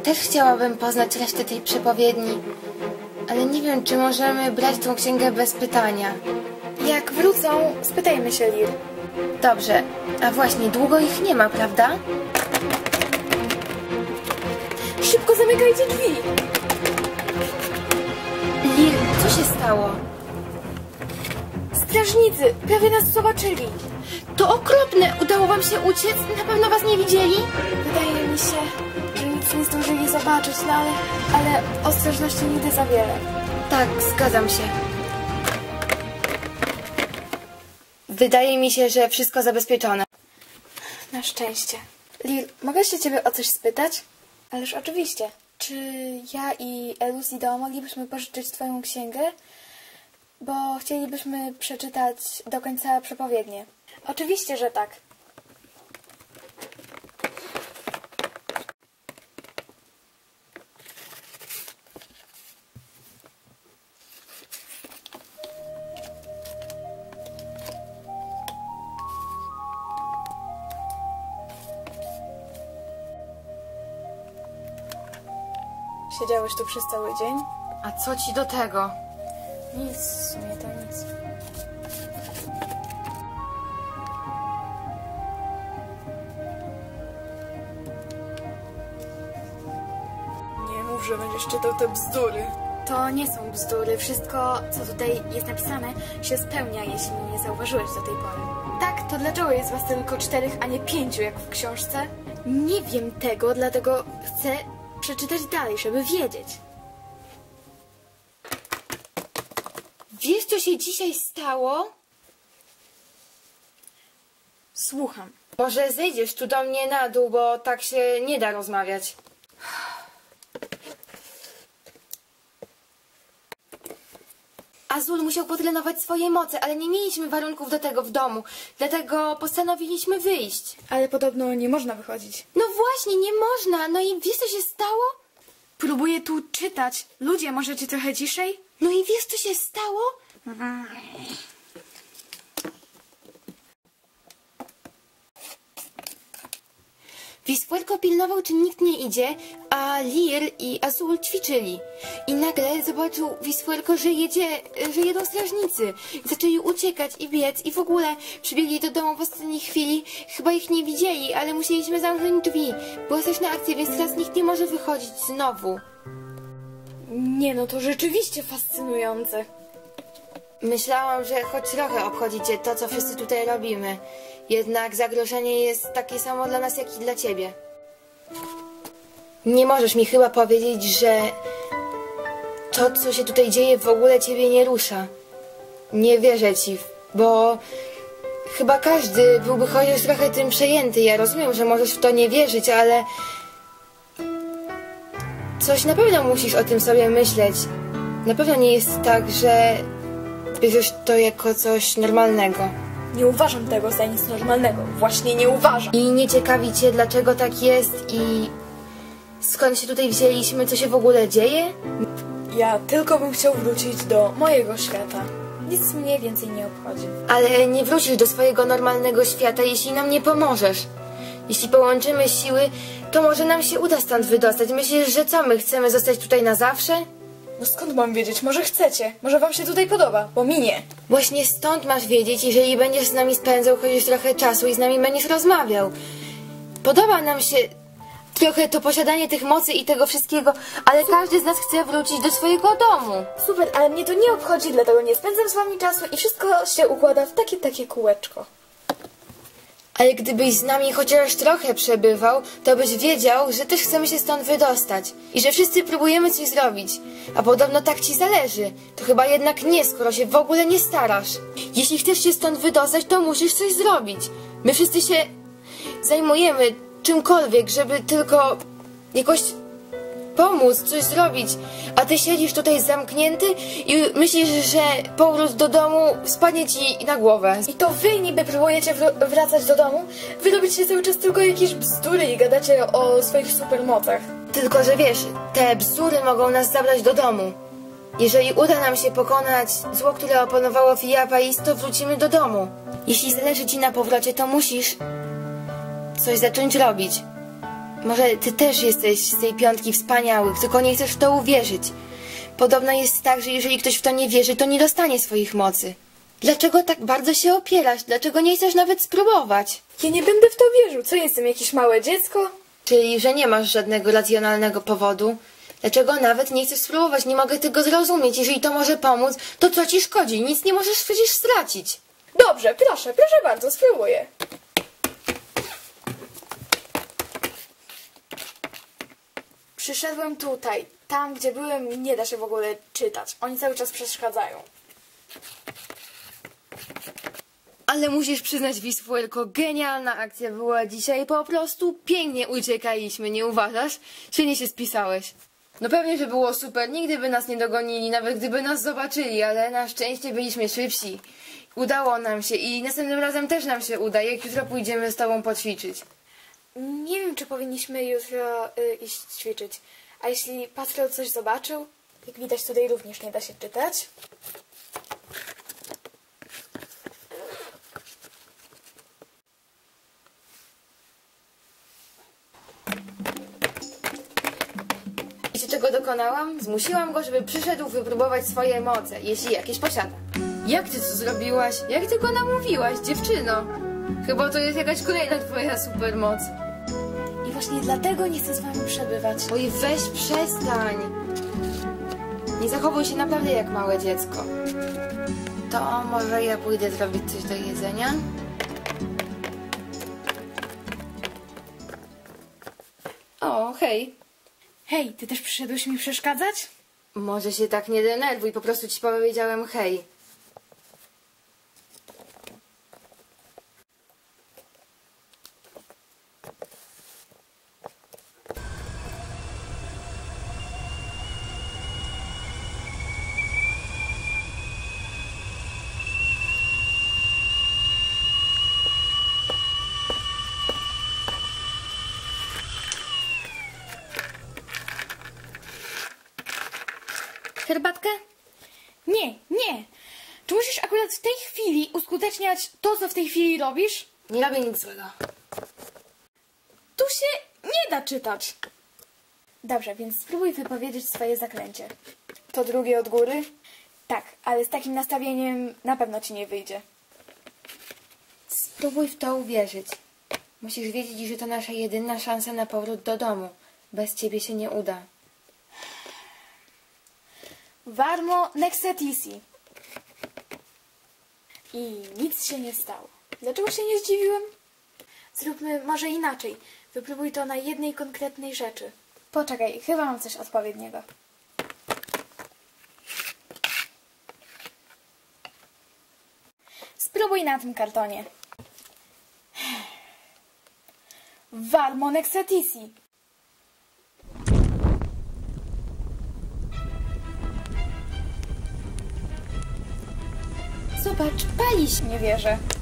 też chciałabym poznać resztę tej przepowiedni, ale nie wiem, czy możemy brać tą księgę bez pytania. Jak wrócą, spytajmy się Lir. Dobrze, a właśnie, długo ich nie ma, prawda? Szybko zamykajcie drzwi! Lir, co się stało? Strażnicy! Prawie nas zobaczyli! To okropne! Udało wam się uciec? Na pewno was nie widzieli? Wydaje mi się, że nic nie zdążyli zobaczyć, no ale ostrożności nigdy za wiele. Tak, zgadzam się. Wydaje mi się, że wszystko zabezpieczone. Na szczęście. Lir, mogę się ciebie o coś spytać? Ależ oczywiście. Czy ja i Elusido moglibyśmy pożyczyć twoją księgę? Bo chcielibyśmy przeczytać do końca przepowiednię. Oczywiście, że tak. Siedziałeś tu przez cały dzień? A co ci do tego? Nic, w sumie to nic. Nie mów, że będziesz czytał te bzdury. To nie są bzdury. Wszystko, co tutaj jest napisane, się spełnia, jeśli nie zauważyłeś do tej pory. Tak, to dlaczego jest was tylko 4, a nie 5, jak w książce? Nie wiem tego, dlatego chcę przeczytać dalej, żeby wiedzieć. Wiesz, co się dzisiaj stało? Słucham. Może zejdziesz tu do mnie na dół, bo tak się nie da rozmawiać. Azul musiał potrenować swoje moce, ale nie mieliśmy warunków do tego w domu. Dlatego postanowiliśmy wyjść. Ale podobno nie można wychodzić. No właśnie, nie można. No i wiesz, co się stało? Próbuję tu czytać. Ludzie, możecie trochę ciszej? No i wiesz, co się stało? Wispuerko pilnował, czy nikt nie idzie, a Lir i Azul ćwiczyli. I nagle zobaczył Wispuerko, że jedą strażnicy. Zaczęli uciekać i biec i w ogóle przybiegli do domu w ostatniej chwili. Chyba ich nie widzieli, ale musieliśmy zamknąć drzwi. Była straszna akcja, więc teraz nikt nie może wychodzić znowu. Nie no, to rzeczywiście fascynujące. Myślałam, że choć trochę obchodzicie to, co wszyscy tutaj robimy. Jednak zagrożenie jest takie samo dla nas, jak i dla ciebie. Nie możesz mi chyba powiedzieć, że to, co się tutaj dzieje, w ogóle ciebie nie rusza. Nie wierzę ci, bo chyba każdy byłby chociaż trochę tym przejęty. Ja rozumiem, że możesz w to nie wierzyć, ale coś na pewno musisz o tym sobie myśleć. Na pewno nie jest tak, że bierzesz to jako coś normalnego. Nie uważam tego za nic normalnego. Właśnie nie uważam. I nie ciekawi cię, dlaczego tak jest i skąd się tutaj wzięliśmy, co się w ogóle dzieje? Ja tylko bym chciał wrócić do mojego świata. Nic mnie więcej nie obchodzi. Ale nie wrócisz do swojego normalnego świata, jeśli nam nie pomożesz. Jeśli połączymy siły, to może nam się uda stąd wydostać. Myślisz, że co, my chcemy zostać tutaj na zawsze? No skąd mam wiedzieć? Może chcecie? Może wam się tutaj podoba? Bo mi nie. Właśnie stąd masz wiedzieć, jeżeli będziesz z nami spędzał chociaż trochę czasu i z nami będziesz rozmawiał. Podoba nam się trochę to posiadanie tych mocy i tego wszystkiego, ale każdy z nas chce wrócić do swojego domu. Super, ale mnie to nie obchodzi, dlatego nie spędzam z wami czasu i wszystko się układa w takie kółeczko. Ale gdybyś z nami chociaż trochę przebywał, to byś wiedział, że też chcemy się stąd wydostać. I że wszyscy próbujemy coś zrobić. A podobno tak ci zależy. To chyba jednak nie, skoro się w ogóle nie starasz. Jeśli chcesz się stąd wydostać, to musisz coś zrobić. My wszyscy się zajmujemy czymkolwiek, żeby tylko jakoś pomóc, coś zrobić. A ty siedzisz tutaj zamknięty i myślisz, że powrót do domu spadnie ci na głowę. I to wy niby próbujecie wracać do domu? Wy robicie cały czas tylko jakieś bzdury i gadacie o swoich supermocach. Tylko, że wiesz, te bzdury mogą nas zabrać do domu. Jeżeli uda nam się pokonać zło, które opanowało Villa Pais, to wrócimy do domu. Jeśli zależy ci na powrocie, to musisz coś zacząć robić. Może ty też jesteś z tej piątki wspaniałych, tylko nie chcesz w to uwierzyć. Podobno jest tak, że jeżeli ktoś w to nie wierzy, to nie dostanie swoich mocy. Dlaczego tak bardzo się opierasz? Dlaczego nie chcesz nawet spróbować? Ja nie będę w to wierzył. Co, jestem jakieś małe dziecko? Czyli, że nie masz żadnego racjonalnego powodu? Dlaczego nawet nie chcesz spróbować? Nie mogę tego zrozumieć. Jeżeli to może pomóc, to co ci szkodzi? Nic nie możesz przecież stracić. Dobrze, proszę bardzo, spróbuję. Przyszedłem tutaj. Tam, gdzie byłem, nie da się w ogóle czytać. Oni cały czas przeszkadzają. Ale musisz przyznać, Wisfuelko, genialna akcja była dzisiaj. Po prostu pięknie uciekaliśmy, nie uważasz? Świetnie się spisałeś. No pewnie, że było super. Nigdy by nas nie dogonili, nawet gdyby nas zobaczyli, ale na szczęście byliśmy szybsi. Udało nam się i następnym razem też nam się uda, jak jutro pójdziemy z tobą poćwiczyć. Nie wiem, czy powinniśmy jutro iść ćwiczyć. A jeśli patrol coś zobaczył? Jak widać, tutaj również nie da się czytać. Wiecie, czego dokonałam? Zmusiłam go, żeby przyszedł wypróbować swoje moce, jeśli jakieś posiada. Jak ty to zrobiłaś? Jak ty go namówiłaś, dziewczyno? Chyba to jest jakaś kolejna twoja supermoc. I właśnie dlatego nie chcę z wami przebywać. Oj, weź przestań. Nie zachowuj się naprawdę jak małe dziecko. To może ja pójdę zrobić coś do jedzenia? O, hej. Hej, ty też przyszedłeś mi przeszkadzać? Może się tak nie denerwuj, po prostu ci powiedziałem hej. Herbatkę? Nie. Czy musisz akurat w tej chwili uskuteczniać to, co w tej chwili robisz? Nie robię nic złego. Tu się nie da czytać. Dobrze, więc spróbuj wypowiedzieć swoje zaklęcie. To drugie od góry? Tak, ale z takim nastawieniem na pewno ci nie wyjdzie. Spróbuj w to uwierzyć. Musisz wiedzieć, że to nasza jedyna szansa na powrót do domu. Bez ciebie się nie uda. Varmo nexetisi. I nic się nie stało. Dlaczego się nie zdziwiłem? Zróbmy może inaczej. Wypróbuj to na jednej konkretnej rzeczy. Poczekaj, chyba mam coś odpowiedniego. Spróbuj na tym kartonie. Varmo nexetisi. Zobacz, pali się. Nie wierzę.